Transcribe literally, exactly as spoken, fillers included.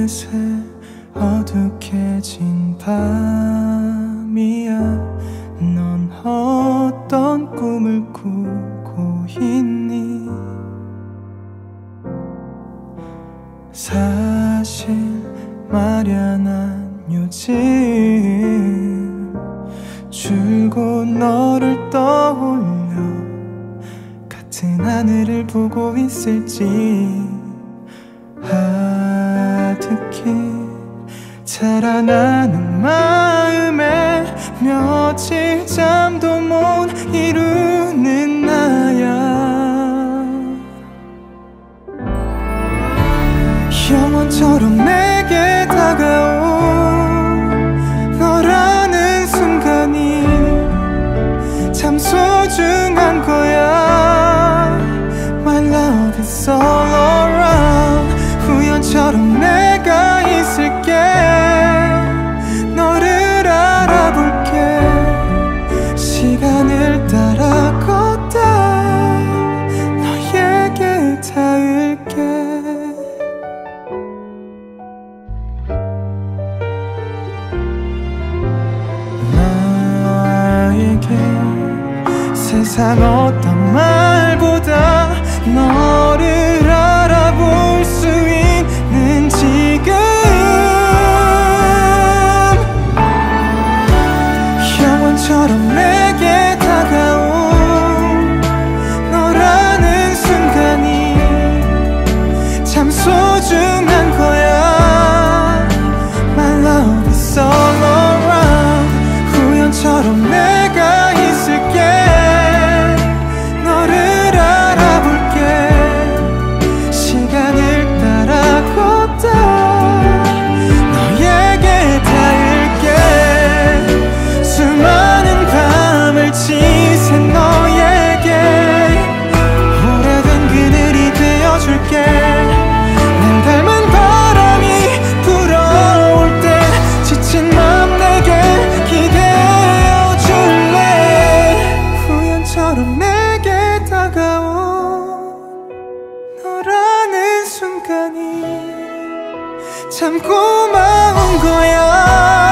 어느새 어둑해진 밤이야. 넌 어떤 꿈을 꾸고 있니? 사실 말야 난 요즘 줄곧 너를 떠올려 같은 하늘을 보고 있을지 아득히 자라나는 마음에 며칠 잠도 못 이루는 나야. 영원처럼 내게 다가온 너라는 순간이 참 소중한 거야. My love is all around. 우연처럼 내가 있을게. 너를 알아볼게. 시간을 따라 걷다 너에게 닿을게. 세상 어떤 말보다 너를 알아볼 수 있는 지금 영원처럼 내게 다가온 너라는 순간이 참 소중한 거야. My love is all around. 우연처럼 내가 있을게. 지새 너에게 오래된 그늘이 되어줄게. 날 닮은 바람이 불어올 때 지친 맘 내게 기대어줄래. 우연처럼 내게 다가온 너라는 순간이 참 고마운 거야.